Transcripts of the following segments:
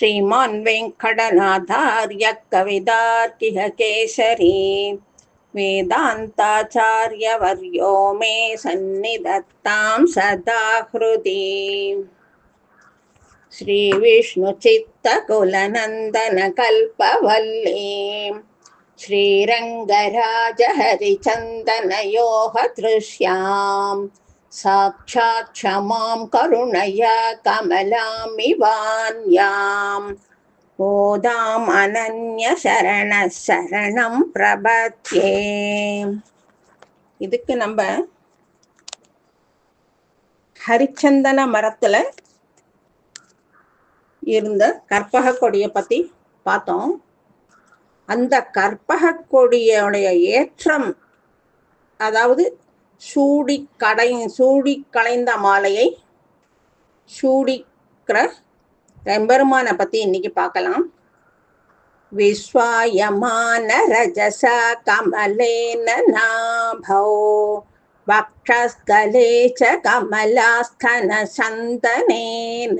श्रीमान् वेङ्कटनाथार्य कवितार्किः केसरी वेदान्ताचार्यवर्यो मे सन्निधत्तां सदा हृदि। श्रीविष्णुचित्तकुलनन्दनकल्पवल्लीं श्रीरङ्गराजहरिचन्दनयोः दृश्यां साक्षात् क्षमां करुणया कमलामिवान्यां गोदाम् अनन्यशरणः शरणं प्रपद्ये। இதுக்கு நம்ம ஹரிச்சந்தன மரத்துல இருந்த கற்பக கொடியை பத்தி பார்த்தோம். அந்த கற்பக கொடியோடைய ஏற்றம், அதாவது சூடி களைந்த மாலையை சூடிக்கிற எம்பெருமானை பத்தி இன்னைக்கு பார்க்கலாம். விஸ்வாயமான ரஜசா கமலேன நாபௌ வக்ஷஸ்தலே ச கமலாஸ்தன சந்தனேன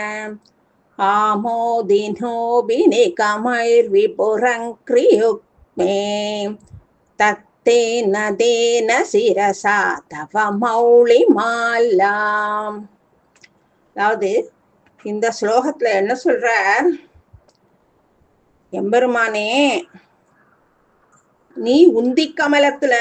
ஆமோதினோபிநிகமைர்விபுரங்கிரியுக்மே தத்தேன தேன சிரசா தவ மௌளிமாலாம். அதாவது இந்த ஸ்லோகத்துல என்ன சொல்றார், எம்பெருமானே நீ உந்தி கமலத்துல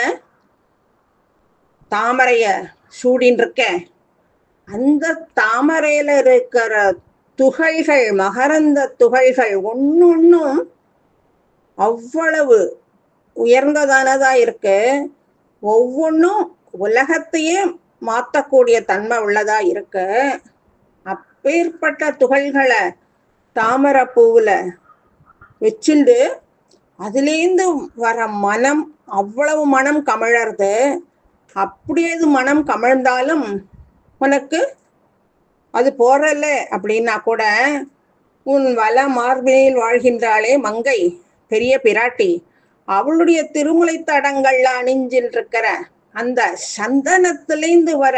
தாமரைய சூடின் இருக்க, அந்த தாமரையில இருக்கிற துகள்கள், மகரந்த துகள்கள் ஒன்னொன்னும் அவ்வளவு உயர்ந்ததானதா இருக்கு. ஒவ்வொன்றும் உலகத்தையே மாற்றக்கூடிய தன்மை உள்ளதா இருக்கு. அப்பேற்பட்ட துகள்களை தாமரை பூவுல வச்சுண்டு அதுலேருந்து வர மனம் அவ்வளவு மனம் கமழறது. அப்படியே மனம் கமழ்ந்தாலும் உனக்கு அது போறல அப்படின்னா கூட, உன் வல மார்பினில் வாழ்கின்றாளே மங்கை பெரிய பிராட்டி, அவளுடைய திருமுலை தடங்கள்ல அணிஞ்சில் இருக்கிற அந்த சந்தனத்திலேந்து வர,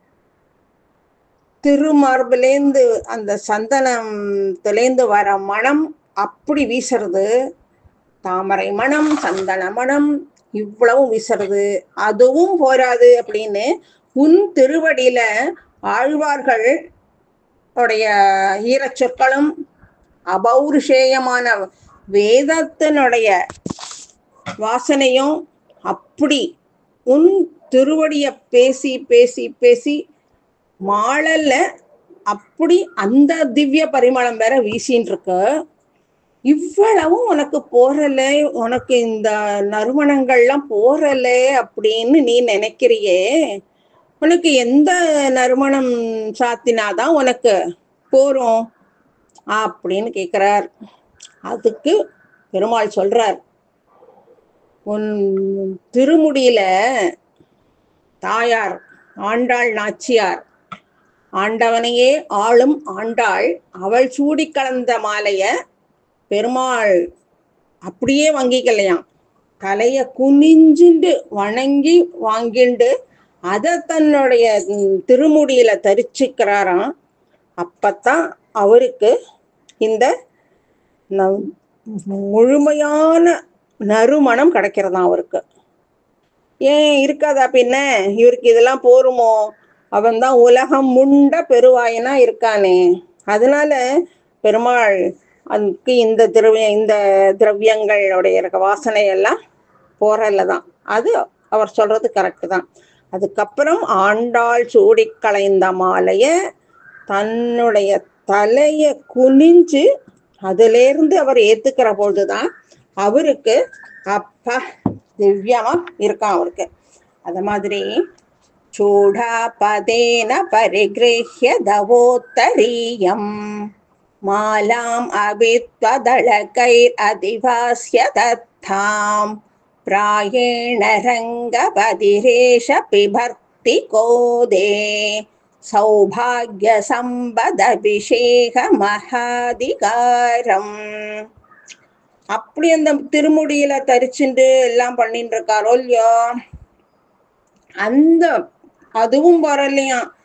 திருமார்பிலேந்து அந்த சந்தனத்திலேந்து வர மனம் அப்படி வீசுறது. தாமரை மனம், சந்தன மனம் இவ்வளவு வீசுறது. அதுவும் போராது அப்படின்னு உன் திருவடியில ஆழ்வார்கள் உடைய ஈரச்சொற்களும் அபௌருஷேயமான வேதத்தினுடைய வாசனையும் அப்படி உன் திருவடிய பேசி பேசி பேசி மாளல்ல அப்படி அந்த திவ்ய பரிமளம் வேற வீசின்னு இருக்கு. இவ்வளவும் உனக்கு போறல, உனக்கு இந்த நறுமணங்கள்லாம் போறல அப்படின்னு நீ நினைக்கிறியே, உனக்கு எந்த நறுமணம் சாத்தினாதான் உனக்கு போறோம் அப்படின்னு கேட்கிறார். அதுக்கு பெருமாள் சொல்றார், உன் திருமுடியில தாயார் ஆண்டாள் நாச்சியார், ஆண்டவனையே ஆளும் ஆண்டாள், அவள் சூடி கலந்த மாலைய பெருமாள் அப்படியே வாங்கிக்கலையாம். தலைய குனிஞ்சுண்டு வணங்கி வாங்கிண்டு அதை தன்னுடைய திருமுடியில தரிச்சுக்கிறாராம். அப்பத்தான் அவருக்கு இந்த முழுமையான நறுமணம் கிடைக்கிறதாம் அவருக்கு. ஏன் இருக்காதா பின்ன, இவருக்கு இதெல்லாம் போருமோ? அவன்தான் உலகம் முண்ட பெருவாயனா இருக்கானே. அதனால பெருமாள் அதுக்கு இந்த திரவியங்களுடைய வாசனை எல்லாம் போறல்லதான். அது அவர் சொல்றது கரெக்டு தான். அதுக்கப்புறம் ஆண்டாள் சூடி களைந்த மாலைய தன்னுடைய தலைய குனிஞ்சு அதிலேருந்து அவர் ஏத்துக்கிற பொழுதுதான் அவருக்கு அப்ப திவ்யமா இருக்கான் அவருக்கு. அது மாதிரி சூடா பதேன பரிகிரஹ்ய தவோத்தரீயம் மாலாம் அபித்வதளகைர் அதிவாஸ்ய தத்தாம் பிராயேண ரங்கபதிரேஷ பிபர்த்தி கோதே சௌபாக்ய சம்பதபிஷேக மகாதிகாரம். அப்படி அந்த திருமுடியில தரிச்சுண்டு எல்லாம் பண்ணிட்டு இருக்காரோ இல்லையோ, அந்த அதுவும் வரலையாம்.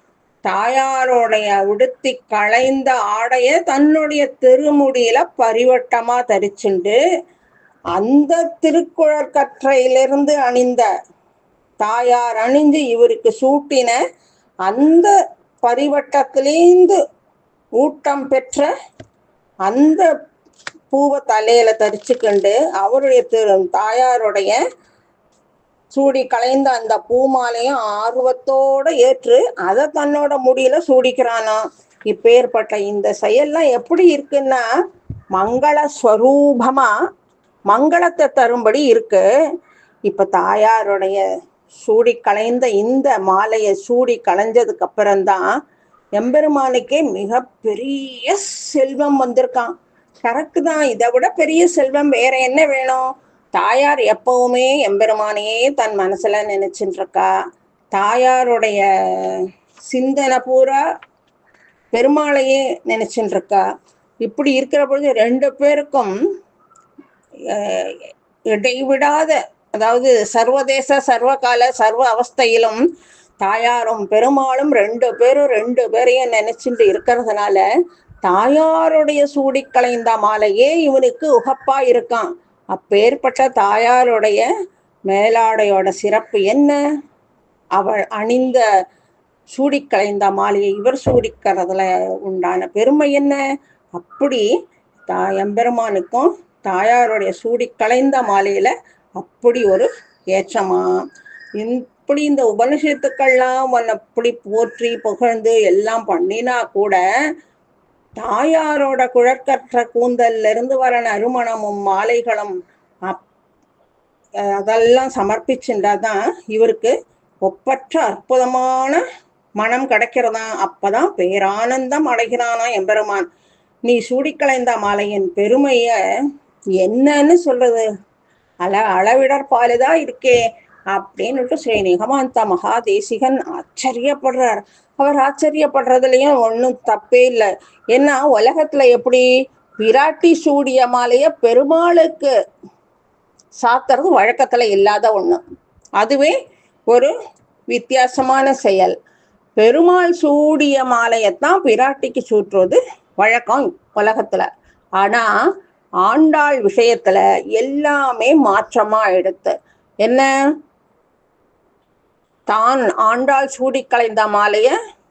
தாயாருடைய உடுத்தி களைந்த ஆடைய தன்னுடைய திருமுடியில பரிவட்டமா தரிச்சுண்டு அந்த திருக்குழற்கற்றையிலிருந்து அணிந்த தாயார் அணிஞ்சு இவருக்கு சூட்டின அந்த பரிவட்டத்திலேந்து ஊட்டம் பெற்ற அந்த பூவை தலையில தரிச்சுக்கொண்டு அவருடைய தாயாருடைய சூடி களைந்த அந்த பூமாலையும் ஆர்வத்தோட ஏற்று அதை தன்னோட முடியில சூடிக்கிறானா. இப்பேற்பட்ட இந்த செயல்லாம் எப்படி இருக்குன்னா மங்கள ஸ்வரூபமா மங்களத்தை தரும்படி இருக்கு. இப்ப தாயாருடைய சூடி களைந்த இந்த மாலையை சூடி களைஞ்சதுக்கு அப்புறம்தான் எம்பெருமானுக்கே மிக பெரிய செல்வம் வந்திருக்கான். கரெக்டு தான். இதை விட பெரிய செல்வம் வேற என்ன வேணும்? தாயார் எப்பவுமே எம்பெருமானையே தன் மனசுல நினைச்சுட்டு இருக்கா. தாயாருடைய சிந்தனை பூரா பெருமாளையே நினைச்சுட்டு இருக்கா. இப்படி இருக்கிற பொழுது ரெண்டு பேருக்கும் இடைவிடாத, அதாவது சர்வதேச சர்வகால சர்வ அவஸ்தையிலும் தாயாரும் பெருமாளும் ரெண்டு பேரையும் நினைச்சுட்டு இருக்கிறதுனால தாயாருடைய சூடி களைந்த மாலையே இவனுக்கு உகப்பா இருக்கான். அப்பேற்பட்ட தாயாருடைய மேலாடையோட சிறப்பு என்ன? அவள் அணிந்த சூடி களைந்த மாலையை இவர் சூடிக்கிறதுல உண்டான பெருமை என்ன? அப்படி எம்பெருமானுக்கும் தாயாருடைய சூடி களைந்த மாலையில அப்படி ஒரு ஏற்றமா. இப்படி இந்த உபனிஷத்துக்கள்லாம் அப்படி போற்றி புகழ்ந்து எல்லாம் பண்ணினா கூட தாயாரோட குழற்கற்ற கூந்தல்ல இருந்து வர நறுமணமும் மாலைகளும் அதெல்லாம் சமர்ப்பிச்சுட்டாதான் இவருக்கு ஒப்பற்ற அற்புதமான மனம் கிடைக்கிறதா. அப்பதான் பேரானந்தம் அடைகிறானா எம்பெருமான். நீ சூடிக்களைந்த மாலையின் பெருமைய என்னன்னு சொல்றது? அளவிடற்பாலுதான் இருக்கே அப்படின்னுட்டு ஸ்ரீ நிகமாந்த மகாதேசிகன் ஆச்சரியப்படுறார். அவர் ஆச்சரியப்படுறதுலயும் ஒன்றும் தப்பே இல்லை. ஏன்னா உலகத்துல எப்படி விராட்டி சூடிய மாலைய பெருமாளுக்கு சாத்துறது வழக்கத்துல இல்லாத ஒண்ணு. அதுவே ஒரு வித்தியாசமான செயல். பெருமாள் சூடிய மாலையத்தான் விராட்டிக்கு சூட்டுறது வழக்கம் உலகத்துல. ஆனா ஆண்டாள் விஷயத்துல எல்லாமே மாற்றமா எடுத்து என்ன, தான் ஆண்டாள் சூடி களைந்த மாலைய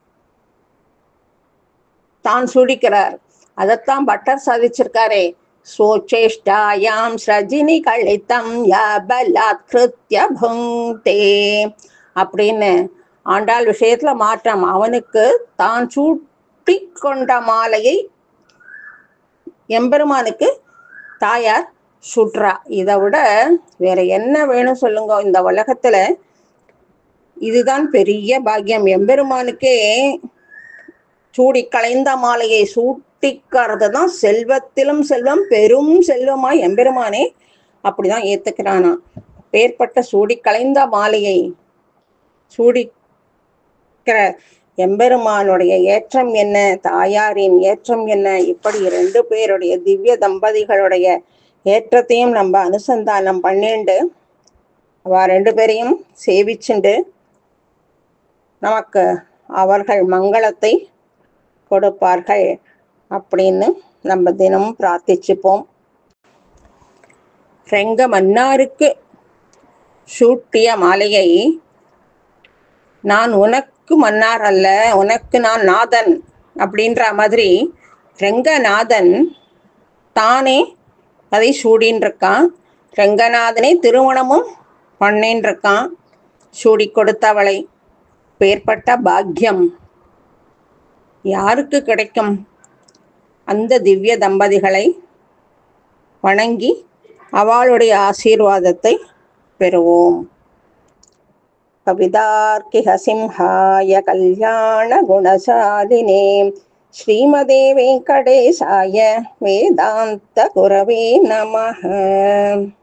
தான் சூடிக்கிறார். அதைத்தான் பட்டர் சாதிச்சிருக்காரே, சோச்சேஷ்டாயாம் ஸ்ரஜினி கழித்தம் யபலாத்கிருத்ய புங்தே அப்படின்னு. ஆண்டாள் விஷயத்துல மாற்றம். அவனுக்கு தான் சூட்டி கொண்ட மாலையை எம்பெருமானுக்கு தாயார் சுட்றா. இதை விட வேற என்ன வேணும் சொல்லுங்க இந்த உலகத்துல? இதுதான் பெரிய பாக்கியம். எம்பெருமானுக்கே சூடி களைந்த மாலையை சூட்டிக்கிறது தான் செல்வத்திலும் செல்வம், பெரும் செல்வமாய் எம்பெருமானே அப்படிதான் ஏத்துக்கிறானா. பேர்பட்ட சூடி களைந்த மாலையை சூடிக்கிற எம்பெருமானுடைய ஏற்றம் என்ன, தாயாரின் ஏற்றம் என்ன? இப்படி ரெண்டு பேருடைய திவ்ய தம்பதிகளுடைய ஏற்றத்தையும் நம்ம அனுசந்தானம் பண்ணிண்டு அவ ரெண்டு பேரையும் சேவிச்சுண்டு நமக்கு அவர்கள் மங்களத்தை கொடுப்பார்கள் அப்படின்னு நம்ம தினமும் பிரார்த்திச்சுப்போம். ரெங்க மன்னாருக்கு சூட்டிய மாலையை நான் உனக்கு மன்னார் அல்ல, உனக்கு நான் நாதன் அப்படின்ற மாதிரி ரெங்கநாதன் தானே அதை சூடின்னு இருக்கான். ரெங்கநாதனே திருமணமும் பண்ணின்னு இருக்கான் சூடி கொடுத்தவளை. பேர்பட்ட பாக்கியம் யாருக்கு கிடைக்கும்? அந்த திவ்ய தம்பதிகளை வணங்கி அவளுடைய ஆசீர்வாதத்தை பெறுவோம். கவிதார்க்கிக சிம்ஹாய கல்யாண குணசாலினே ஸ்ரீமதே வெங்கடேசாய வேதாந்த குரவே நமஹ.